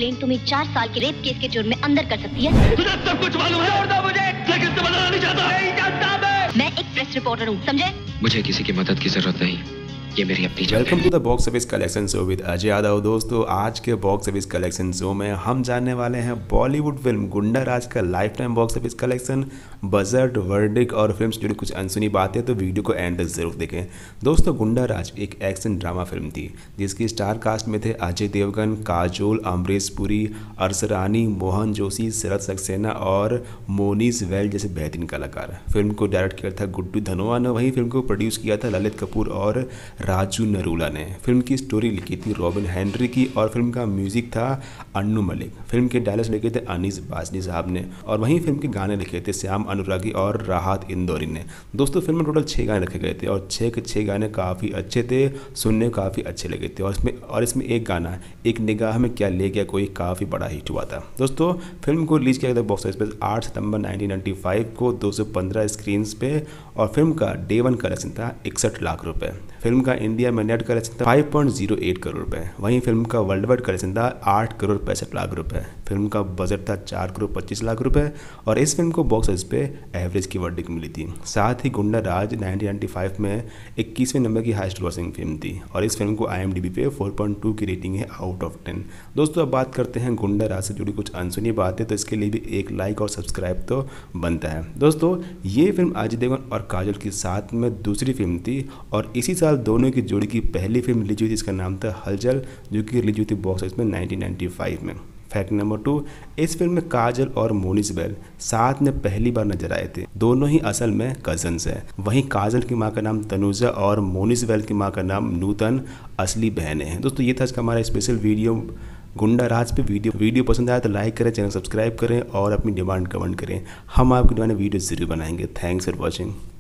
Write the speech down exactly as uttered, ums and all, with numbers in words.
Complaint तुम्हें चार साल के रेप केस के जुर्म में अंदर कर सकती है। तुझे सब कुछ मालूम है? छोड़ दो मुझे, लेकिन तुम बताना नहीं चाहता। नहीं जानता मैं। मैं एक प्रेस रिपोर्टर हूँ, समझे? मुझे किसी की मदद की जरूरत नहीं, ये मेरी अपनी जगह है। Welcome to the box office collection show with Ajay Yadav. दोस्तों, आज के बॉक्स ऑफिस कलेक्शन शो में हम जानने वाले हैं बॉलीवुड फिल्म गुंडा राज का lifetime box office collection, budget, verdict और फिल्म से जुड़ी कुछ अनसुनी बातें। तो वीडियो को एंड तक जरूर देखें। दोस्तों, गुंडा राज एक एक्शन ड्रामा फिल्म थी जिसकी स्टार कास्ट में थे अजय देवगन, काजोल, अमरीश पुरी, अरसरानी, मोहन जोशी, शरद सक्सेना और मोनीस वेल जैसे बेहतरीन कलाकार। फिल्म को डायरेक्ट किया था गुड्डू धनोआ ने, वहीं फिल्म को प्रोड्यूस किया था ललित कपूर और राजू नरूला ने। फिल्म की स्टोरी लिखी थी रॉबिन हेनरी की और फिल्म का म्यूजिक था अन्नू मलिक। फिल्म के डायलॉग्स लिखे थे अनीस बाजनी साहब ने और वहीं फिल्म के गाने लिखे थे श्याम अनुरागी और राहत इंदौरी ने। दोस्तों, फिल्म में टोटल छः गाने रखे गए थे और छः के छः गाने काफ़ी अच्छे थे, सुनने काफ़ी अच्छे लगे थे। और इसमें और इसमें एक गाना एक निगाह में क्या ले गया कोई काफ़ी बड़ा हिट हुआ था। दोस्तों, फिल्म को रिलीज किया गया था बॉक्स ऑफिस पर आठ सितंबर नाइनटीन नाइन्टी फाइव को दो सौ पंद्रह स्क्रीन पे और फिल्म का डे वन कलेक्शन था इकसठ लाख रुपए। फिल्म का इंडिया में नेट कलेक्शन था पाँच पॉइंट शून्य आठ करोड़ रुपए। वहीं फिल्म का वर्ल्ड वाइड कलेक्शन था आठ करोड़ पैंसठ लाख रुपए। फिल्म का बजट था चार करोड़ पच्चीस लाख रुपए और इस फिल्म को बॉक्स ऑफिस पे एवरेज की वर्डिक मिली थी। साथ ही गुंडा राज नाइनटीन नाइन्टी फाइव में इक्कीसवें नंबर की हाईएस्ट ग्रॉसिंग फिल्म थी और इस फिल्म को आई एम डी बी पे फोर पॉइंट टू की रेटिंग है आउट ऑफ टेन। दोस्तों, अब बात करते हैं गुंडा राज से जुड़ी कुछ अनसुनी बातें, तो इसके लिए भी एक लाइक और सब्सक्राइब तो बनता है। दोस्तों, ये फिल्म अजय देवगन और काजोल के साथ में दूसरी फिल्म थी और इसी साल दोनों की जोड़ी की पहली फिल्म रिलीज हुई थी, इसका नाम था हलचल, जो कि रिलीज हुई थी बॉक्स ऑफिस में नाइनटीन नाइन्टी फाइव में। फैक्ट नंबर टू, इस फिल्म में काजल और मोनिस बेल साथ में पहली बार नजर आए थे। दोनों ही असल में कजन्स हैं। वहीं काजल की मां का नाम तनुजा और मोनिस बेल की मां का नाम नूतन असली बहनें हैं। दोस्तों, ये था आज का हमारा स्पेशल वीडियो गुंडा राज पे। वीडियो वीडियो पसंद आया तो लाइक करें, चैनल सब्सक्राइब करें और अपनी डिमांड कमेंट करें। हम आपकी डिमांड वीडियो जरूर बनाएंगे। Thanks for watching.